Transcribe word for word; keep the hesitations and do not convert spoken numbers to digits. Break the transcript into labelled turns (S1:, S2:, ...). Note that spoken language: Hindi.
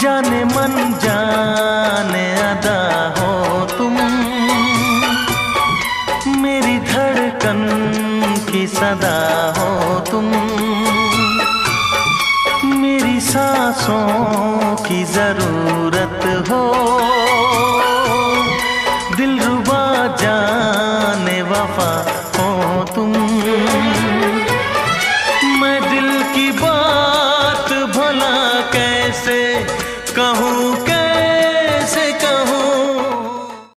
S1: जाने मन जाने अदा हो तुम, मेरी धड़कन की सदा हो तुम, मेरी सांसों की जरूरत हो